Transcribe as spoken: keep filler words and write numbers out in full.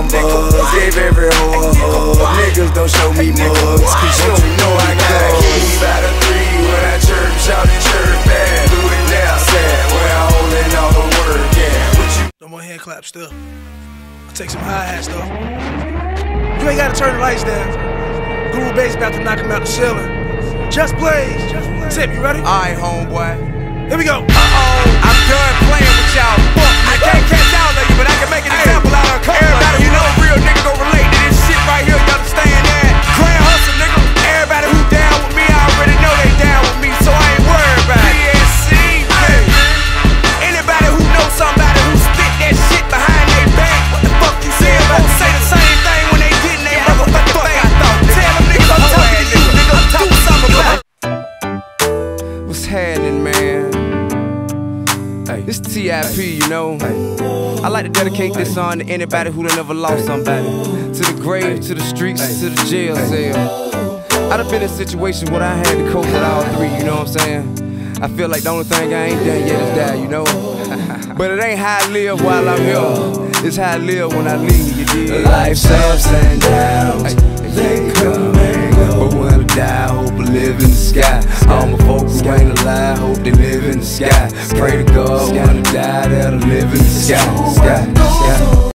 numbers, gave every hoe a hug. Niggas don't show me mugs, cause you don't know I got keys by the three when I chirp, shout and chirp back. Do it now, sad, where I holding all the work, yeah. What you? No more hand claps still. I'll take some hi-hats though. You ain't gotta turn the lights down. Guru Bass about to knock him out the ceiling. Just Blaze. Tip, you ready? Alright, homeboy. Here we go. Uh-oh, I'm done playing with y'all. I can't catch all of you, but I can make an example out of a couple. Everybody who know a real nigga gon' relate to this shit right here. You understand that? Grand hustle, nigga. Everybody who down with me, I already know they down with me, so I ain't worried about it. P S C, hey. Anybody who knows somebody who spit that shit behind their back, what the fuck you say about to say the same thing when they getting their motherfucking thing? Tell them niggas I'm talking to you, nigga. Do something about it. What's happening, man? Hey, this T I P, you know. I like to dedicate this song to anybody who done ever lost somebody. To the grave, to the streets, to the jail cell. I done been in situations where I had to cope with all three, you know what I'm saying? I feel like the only thing I ain't done yet is die, you know? But it ain't how I live while I'm here. It's how I live when I leave, you dig? Life's ups and downs, they come and go. But when I die, I hope I live in the sky. All my folks who ain't alive, hope they live in the sky. Pray to God when I die, that'll live in the sky. sky, sky.